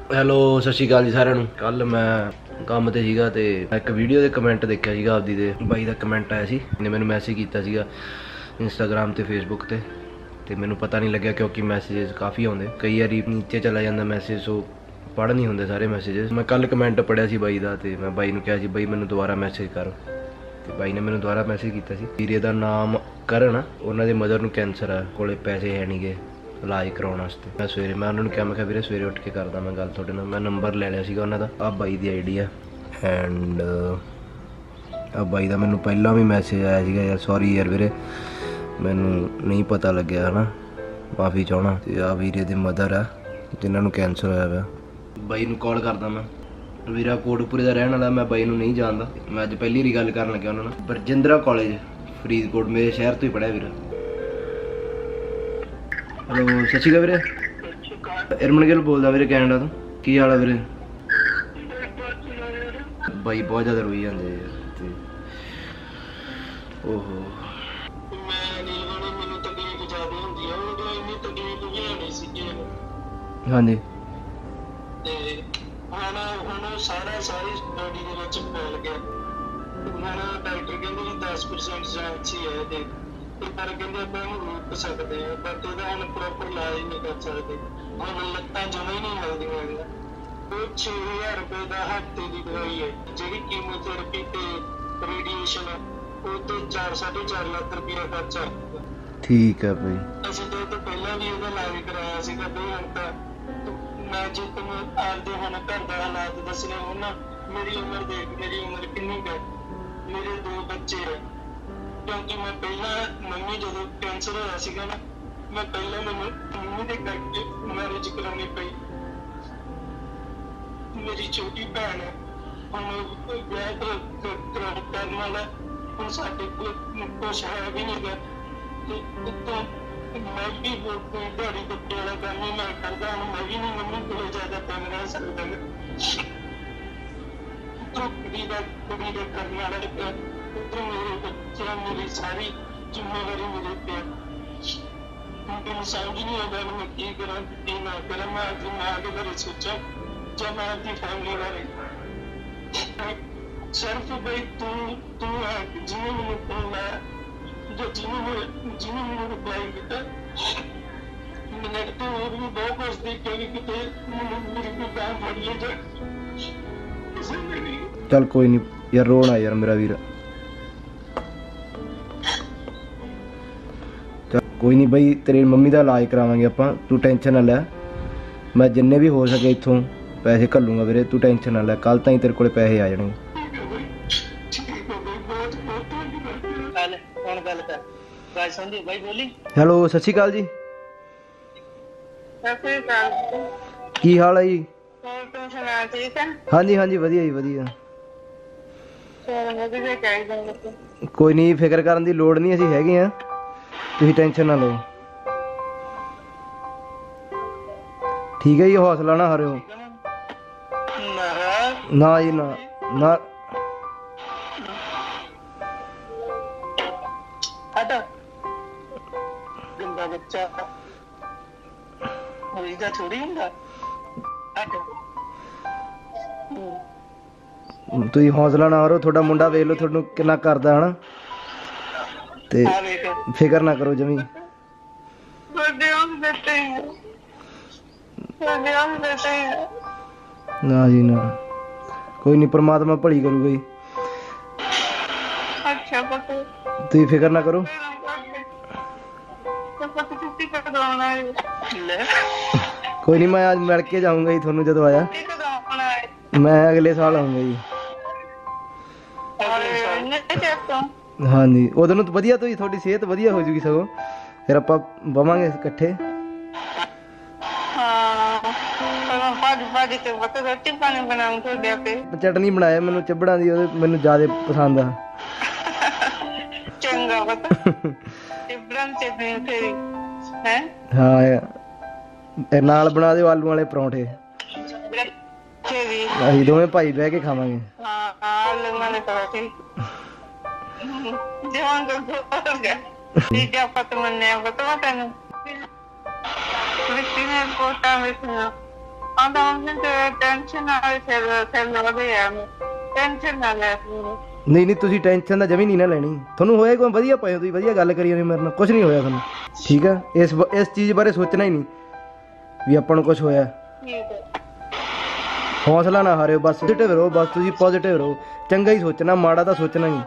Hello ਸਤਿ ਸ਼੍ਰੀ ਅਕਾਲ ਜੀ ਸਾਰਿਆਂ ਨੂੰ। ਕੱਲ ਮੈਂ ਕੰਮ ਤੇ ਸੀਗਾ ਤੇ ਇੱਕ ਵੀਡੀਓ ਦੇ ਕਮੈਂਟ ਦੇਖਿਆ ਸੀਗਾ ਆਪਦੀ ਦੇ ਬਾਈ ਦਾ ਕਮੈਂਟ ਆਇਆ ਸੀ। ਇਹਨੇ ਮੈਨੂੰ ਮੈਸੇਜ ਕੀਤਾ ਸੀਗਾ ਇੰਸਟਾਗ੍ਰਾਮ ਤੇ ਫੇਸਬੁੱਕ ਤੇ ਮੈਨੂੰ ਪਤਾ ਨਹੀਂ ਲੱਗਿਆ ਕਿਉਂਕਿ ਮੈਸੇजेस ਕਾफ़ी ਆਉਂਦੇ, ਕਈ ਵਾਰੀ ਨੀਚੇ ਚਲਾ ਜਾਂਦਾ ਮੈਸੇਜ, ਸੋ ਪੜ੍ਹ ਨਹੀਂ ਹੁੰਦੇ ਸਾਰੇ ਮੈਸੇजेस। ਮੈਂ ਕੱਲ ਕਮੈਂਟ ਪੜ੍ਹਿਆ ਸੀ ਬਾਈ ਦਾ ਤੇ ਮੈਂ ਬਾਈ ਨੂੰ ਕਿਹਾ ਸੀ ਬਾਈ ਮੈਨੂੰ ਦੁਬਾਰਾ ਮੈਸੇਜ ਕਰ, ਤੇ ਬਾਈ ਨੇ ਮੈਨੂੰ ਦੁਬਾਰਾ ਮੈਸੇਜ ਕੀਤਾ ਸੀ। ਵੀਰੇ ਦਾ ਨਾਮ ਕਰਨ, ਉਹਨਾਂ ਦੇ ਮਦਰ ਨੂੰ ਕੈਂਸਰ ਆ, ਕੋਲੇ ਪੈਸੇ ਹੈ ਨਹੀਂਗੇ ਇਲਾਜ ਕਰਾਉਣ ਵਾਸਤੇ। ਮੈਂ ਸਵੇਰੇ ਉਹਨਾਂ ਨੂੰ ਕਿਹਾ, ਮੈਂ ਕਿਹਾ ਵੀਰੇ ਸਵੇਰੇ ਉੱਠ ਕੇ ਕਰਦਾ ਮੈਂ ਗੱਲ ਤੁਹਾਡੇ ਨਾਲ। ਮੈਂ ਨੰਬਰ ਲੈ ਲਿਆ ਸੀਗਾ ਉਹਨਾਂ ਦਾ, ਆਹ ਬਾਈ ਦੀ ਆਈਡੀ ਆ। ਐਂਡ ਆਹ ਬਾਈ ਦਾ ਮੈਨੂੰ ਪਹਿਲਾਂ ਵੀ ਮੈਸੇਜ ਆਇਆ ਸੀਗਾ, ਯਾਰ ਸੌਰੀ ਯਾਰ ਵੀਰੇ ਮੈਨੂੰ ਨਹੀਂ ਪਤਾ ਲੱਗਿਆ ਹੈ ਨਾ, ਮਾਫੀ ਚਾਹੁੰਦਾ। ਤੇ ਆਹ ਵੀਰੇ ਦੇ ਮਦਰ ਆ ਜਿਨ੍ਹਾਂ ਨੂੰ ਕੈਂਸਰ ਹੋਇਆ ਵਾ। ਬਾਈ ਨੂੰ ਕਾਲ ਕਰਦਾ ਮੈਂ। ਵੀਰਾ ਕੋਟਪੁਰੇ ਦਾ ਰਹਿਣ ਵਾਲਾ, ਮੈਂ ਬਾਈ ਨੂੰ ਨਹੀਂ ਜਾਣਦਾ। ਮੈਂ ਅੱਜ ਪਹਿਲੀ ਵਾਰੀ ਗੱਲ ਕਰਨ ਲੱਗਿਆ ਉਹਨਾਂ ਨਾਲ। ਬਰਜਿੰਦਰਾ ਕਾਲਜ ਫਰੀਦਕੋਟ, ਮੇਰੇ ਸ਼ਹਿਰ ਤੋਂ ਹੀ ਪੜ੍ਹਿਆ ਵੀਰਾ। ਹੈਲੋ ਸਤਿ ਸ਼੍ਰੀ ਅਕਾਲ ਵੀਰੇ। ਇਰਮਨ ਗਿੱਲ ਬੋਲਦਾ ਵੀਰੇ ਕੈਨੇਡਾ ਤੋਂ। ਕੀ ਹਾਲ ਆ ਵੀਰੇ? ਬਾਈ ਬਹੁਤ ਜ਼ਿਆਦਾ ਰੋਈ ਜਾਂਦੇ ਯਾਰ ਤੇ ਓਹੋ ਹਾਂਜੀ ਸਾਰੀ ਬੋਡੀ ਦੇ ਵਿੱਚ ਫੈਲ ਗਿਆ। ਹੁਣ ਡਾਕਟਰ ਕਹਿੰਦੇ ਜੀ 10% ਚਾਂਸ ਹੀ ਹੈ ਇਹਦੇ, ਪਰ ਕਹਿੰਦੇ ਆਪਾਂ ਇਹਨੂੰ ਰੋਕ ਸਕਦੇ ਹਾਂ, ਬਟ ਇਹਦਾ ਹੁਣ ਪ੍ਰੋਪਰ ਇਲਾਜ ਨਹੀਂ ਕਰ ਸਕਦੇ। ਹੁਣ ਲੱਤਾਂ ਜਮਾਂ ਹੀ ਨਹੀਂ ਲੱਗਦੀਆਂ ਹੈਗੀਆਂ। ਉਹ 6000 ਰੁਪਏ ਦਾ ਹਫ਼ਤੇ ਦੀ ਦਵਾਈ ਹੈ, ਜਿਹੜੀ ਕੀਮੋਥੈਰੇਪੀ ਤੇ ਰੇਡੀਏਸ਼ਨ ਉਹ ਤੇ 4-4.5 ਲੱਖ ਰੁਪਇਆ ਖਰਚਾ। ਠੀਕ ਹੈ ਬਈ। ਅਸੀਂ ਤਾਂ ਇਹ ਤੋਂ ਪਹਿਲਾਂ ਵੀ ਇਹਦਾ ਇਲਾਜ ਕਰਾਇਆ ਸੀਗਾ ਬਈ। ਹੁਣ ਤਾਂ ਮੈਂ ਜੇ ਤੁਹਾਨੂੰ ਆਪਦੇ ਹੁਣ ਘਰ ਦਾ ਹਾਲਾਤ ਦੱਸਣੇ ਹੋਣ ਨਾ, ਮੇਰੀ ਉਮਰ ਦੇਖ, ਮੇਰੀ ਉਮਰ ਕਿੰਨੀ ਕੁ ਹੈ, ਮੇਰੇ 2 ਬੱਚੇ ਹੈ। ਕਿਉਂਕਿ ਮੈਂ ਪਹਿਲਾਂ ਮੰਮੀ ਜਦੋਂ ਕੈਂਸਰ ਹੋਇਆ ਸੀਗਾ ਨਾ, ਮੈਂ ਪਹਿਲਾਂ ਮੈਨੂੰ ਮੰਮੀ ਦੇ ਕਰਕੇ ਮੈਰਿਜ ਕਰਾਉਣੀ ਪਈ। ਮੇਰੀ ਛੋਟੀ ਭੈਣ ਹੈ, ਹੁਣ ਵਿਆਹ ਕਰਨ ਵਾਲਾ, ਹੁਣ ਸਾਡੇ ਕੋਲ ਕੁਛ ਹੈ ਵੀ ਨਹੀਂ ਗਾ। ਉੱਤੋਂ ਮੈਂ ਵੀ ਦਿਹਾੜੀ ਕੱਟੇ ਵਾਲਾ ਕੰਮ ਹੀ ਮੈਂ ਕਰਦਾ, ਹੁਣ ਮੈਂ ਵੀ ਨਹੀਂ ਮੰਮੀ ਕੋਲ ਜ਼ਿਆਦਾ ਟਾਈਮ ਰਹਿ ਸਕਦਾ। ਉੱਤੋਂ ਕੁੜੀ ਦਾ ਕਰਨ ਵਾਲਾ, ਉੱਤੋਂ ਮੇਰੇ ਬੱਚਿਆਂ, ਮੇਰੀ ਸਾਰੀ ਜ਼ਿੰਮੇਵਾਰੀ ਮੇਰੇ ਤੇ। ਮੈਨੂੰ ਸਮਝ ਨਹੀਂ ਆਉਂਦਾ ਮੈਂ ਕੀ ਕਰਾਂ ਕੀ ਨਾ ਕਰਾਂ। ਮੈਂ ਆਪਣੀ ਮਾਂ ਦੇ ਬਾਰੇ ਸੋਚਾਂ ਜਾਂ ਮੈਂ ਆਪਣੀ ਫੈਮਿਲੀ ਬਾਰੇ। ਸਿਰਫ ਬਈ ਤੂੰ ਹੈ ਜਿਹਨੇ ਮੈਨੂੰ ਫੋਨ ਲਾਇਆ, ਜਿਹਨੇ ਮੈਨੂੰ ਰਿਪਲਾਈ ਕੀਤਾ। ਮਿੰਟ ਤੋਂ ਹੋਰ ਵੀ ਬਹੁਤ ਕੁਛ ਦੇਖਿਆ ਕਿ ਕਿਤੇ ਮੇਰੀ ਕੋਈ ਬਾਂਹ ਫੜੀ ਜਾ। ਚੱਲ ਕੋਈ ਨਹੀਂ ਯਾਰ, ਰੋਣਾ ਯਾਰ ਮੇਰਾ ਵੀਰ। ਚੱਲ ਕੋਈ ਨਹੀਂ ਬਈ, ਤੇਰੀ ਮੰਮੀ ਦਾ ਇਲਾਜ ਕਰਾਵਾਂਗੇ ਆਪਾਂ, ਤੂੰ ਟੈਨਸ਼ਨ ਨਾ ਲੈ। ਮੈਂ ਜਿੰਨੇ ਵੀ ਹੋ ਸਕੇ ਇੱਥੋਂ ਪੈਸੇ ਘੱਲੂਗਾ ਵੀਰੇ, ਤੂੰ ਟੈਨਸ਼ਨ ਨਾ ਲੈ। ਕੱਲ ਤਾਈਂ ਤੇਰੇ ਕੋਲ ਪੈਸੇ ਆ ਜਾਣਗੇ। ਹੈਲੋ ਸਤਿ ਸ਼੍ਰੀ ਅਕਾਲ ਜੀ। ਕੀ ਹਾਲ ਹੈ ਜੀ? ਹਾਂਜੀ ਹਾਂਜੀ ਵਧੀਆ ਜੀ ਵਧੀਆ। ਕੋਈ ਨਹੀਂ, ਫਿਕਰ ਕਰਨ ਦੀ ਲੋੜ ਨਹੀਂ, ਅਸੀਂ ਹੈਗੇ ਆ, ਤੁਸੀਂ ਟੈਨਸ਼ਨ ਨਾ ਲਓ। ਠੀਕ ਹੈ ਜੀ, ਹੌਸਲਾ ਨਾ ਹਾਰਿਓ। ਨਾ ਜੀ ਨਾ ਨਾ। ਤੁਸੀਂ ਹੌਸਲਾ ਨਾ ਹਾਰੋ, ਤੁਹਾਡਾ ਮੁੰਡਾ ਵੇਖ ਲਓ ਤੁਹਾਨੂੰ ਕਿੰਨਾ ਕਰਦਾ ਹਨਾ, ਤੇ ਫਿਕਰ ਨਾ ਕਰੋ ਜਮੀ। ਨਾ ਜੀ ਨਾ, ਕੋਈ ਨਹੀਂ, ਪਰਮਾਤਮਾ ਭਲੀ ਕਰੂਗਾ ਜੀ। ਤੁਸੀਂ ਫਿਕਰ ਨਾ ਕਰੋ। ਕੋਈ ਨਹੀਂ, ਮੈਂ ਅੱਜ ਮਿਲ ਕੇ ਜਾਊਂਗਾ ਜੀ ਤੁਹਾਨੂੰ। ਜਦੋਂ ਆਇਆ ਮੈਂ ਅਗਲੇ ਸਾਲ ਆਊਂਗਾ ਜੀ। ਹਾਂਜੀ ਉਦੋਂ ਨੂੰ ਵਧੀਆ, ਤੁਸੀਂ ਤੁਹਾਡੀ ਸਿਹਤ ਵਧੀਆ ਹੋ ਜੂਗੀ, ਸਗੋਂ ਫਿਰ ਆਪਾਂ ਬਵਾਂਗੇ ਇਕੱਠੇ। ਚਟਨੀ ਬਣਾਇਆ ਮੈਨੂੰ ਚੱਬੜਾਂ ਦੀ, ਉਹਦੇ ਮੈਨੂੰ ਜ਼ਿਆਦਾ ਪਸੰਦ ਆ। ਹਾਂ ਨਾਲ ਬਣਾ ਦਿਓ ਆਲੂ ਵਾਲੇ ਪਰੌਂਠੇ, ਅਸੀਂ ਦੋਵੇਂ ਭਾਈ ਬਹਿ ਕੇ ਖਾਵਾਂਗੇ। ਆਂਦਾ ਉਹਨੇ ਤੇ ਟੈਨਸ਼ਨ ਨਾਲ ਸਿਰ ਲੱਗਦੇ ਆ ਟੈਨਸ਼ਨ ਨਾ ਲੈ ਤੂੰ। ਨਹੀਂ ਤੁਸੀਂ ਟੈਨਸ਼ਨ ਤਾਂ ਜਮੀ ਨਹੀਂ ਨਾ ਲੈਣੀ। ਤੁਹਾਨੂੰ ਹੋਇਆ ਕੋਈ ਵਧੀਆ ਪਏ ਹੋ, ਤੁਸੀਂ ਵਧੀਆ ਗੱਲ ਕਰੀ ਜਾਂਦੇ ਮੇਰੇ ਨਾਲ, ਕੁਝ ਨਹੀਂ ਹੋਇਆ ਤੁਹਾਨੂੰ, ਠੀਕ ਆ। ਇਸ ਚੀਜ਼ ਬਾਰੇ ਸੋਚਣਾ ਹੀ ਨਹੀਂ ਵੀ ਆਪਾਂ ਨੂੰ ਕੁਝ ਹੋਇਆ। ਠੀਕ ਹੈ। ਹੌਸਲਾ ਨਾ ਹਾਰਿਓ, ਬਸ ਪੋਜ਼ਿਟਿਵ ਰਹੋ, ਬਸ ਤੁਸੀਂ ਪੋਜ਼ਿਟਿਵ ਰਹੋ, ਚੰਗਾ ਹੀ ਸੋਚਣਾ, ਮਾੜਾ ਤਾਂ ਸੋਚਣਾ ਹੀ।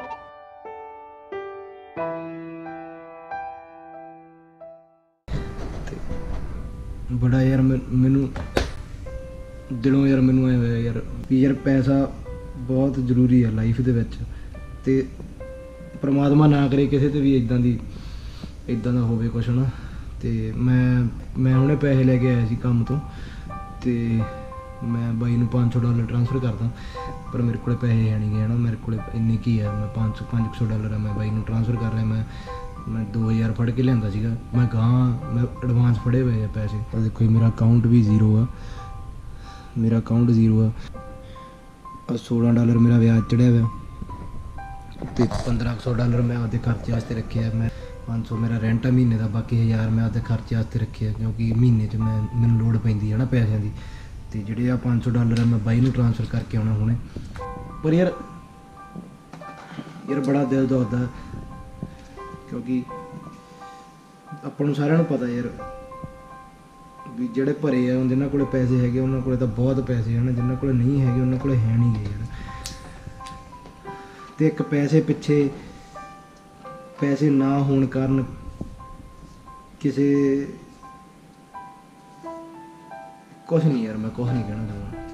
ਬੜਾ ਯਾਰ ਮੈਨੂੰ ਦਿਲੋਂ ਯਾਰ ਮੈਨੂੰ ਐ ਹੋਇਆ ਯਾਰ ਵੀ ਯਾਰ ਪੈਸਾ ਬਹੁਤ ਜ਼ਰੂਰੀ ਹੈ ਲਾਈਫ ਦੇ ਵਿੱਚ, ਤੇ ਪਰਮਾਤਮਾ ਨਾ ਕਰੇ ਕਿਸੇ ਤੇ ਵੀ ਇੱਦਾਂ ਦਾ ਹੋਵੇ ਕੁਛ ਨਾ। ਤੇ ਮੈਂ ਹੁਣੇ ਪੈਸੇ ਲੈ ਕੇ ਆਇਆ ਸੀ ਕੰਮ ਤੋਂ, ਤੇ ਮੈਂ ਬਾਈ ਨੂੰ $500 ਟ੍ਰਾਂਸਫਰ ਕਰਦਾ, ਪਰ ਮੇਰੇ ਕੋਲ ਪੈਸੇ ਹੈ ਨਹੀਂ ਗੇ ਨਾ, ਮੇਰੇ ਕੋਲ ਇੰਨੇ ਕੀ ਹੈ, ਮੈਂ $500 ਮੈਂ ਬਾਈ ਨੂੰ ਟ੍ਰਾਂਸਫਰ ਕਰ ਰਿਹਾ। ਮੈਂ 2000 ਫੜ ਕੇ ਲਿਆਂਦਾ ਸੀਗਾ, ਮੈਂ ਐਡਵਾਂਸ ਫੜੇ ਹੋਏ ਆ ਪੈਸੇ। ਦੇਖੋ ਮੇਰਾ ਅਕਾਊਂਟ ਵੀ ਜ਼ੀਰੋ ਆ, ਮੇਰਾ ਅਕਾਊਂਟ ਜ਼ੀਰੋ ਆ। $16 ਮੇਰਾ ਵਿਆਜ ਚੜਿਆ ਹੋਇਆ, ਤੇ $1500 ਮੈਂ ਆਪਦੇ ਖਰਚੇ ਵਾਸਤੇ ਰੱਖਿਆ। ਮੈਂ 500 ਮੇਰਾ ਰੈਂਟ ਆ ਮਹੀਨੇ ਦਾ, ਬਾਕੀ 1000 ਮੈਂ ਆਪਦੇ ਖਰਚੇ ਵਾਸਤੇ ਰੱਖਿਆ, ਕਿਉਂਕਿ ਮਹੀਨੇ 'ਚ ਮੈਨੂੰ ਲੋੜ ਪੈਂਦੀ ਹੈ ਨਾ ਪੈਸਿਆਂ ਦੀ। ਤੇ ਜਿਹੜੇ ਆ $500 ਆ ਮੈਂ ਬਾਈ ਨੂੰ ਟ੍ਰਾਂਸਫਰ ਕਰਕੇ ਆਉਣਾ ਹੁਣੇ। ਪਰ ਯਾਰ ਬੜਾ ਦਿਲ ਦੁਖਦਾ, ਕਿਉਂਕਿ ਆਪਾਂ ਨੂੰ ਸਾਰਿਆਂ ਨੂੰ ਪਤਾ ਯਾਰ ਵੀ ਜਿਹੜੇ ਭਰੇ ਆ ਜਿਨ੍ਹਾਂ ਕੋਲ ਪੈਸੇ ਹੈਗੇ ਉਹਨਾਂ ਕੋਲ ਤਾਂ ਬਹੁਤ ਪੈਸੇ ਹਨ, ਜਿਨ੍ਹਾਂ ਕੋਲ ਨਹੀਂ ਹੈਗੇ ਉਹਨਾਂ ਕੋਲ ਹੈ ਨਹੀਂ ਗੇ ਯਾਰ। ਤੇ ਇੱਕ ਪੈਸੇ ਪਿੱਛੇ ਪੈਸੇ ਨਾ ਹੋਣ ਕਾਰਨ ਕੁਛ ਨਹੀਂ ਯਾਰ, ਮੈਂ ਕੁਛ ਨਹੀਂ ਕਹਿਣਾ ਚਾਹੁੰਦਾ।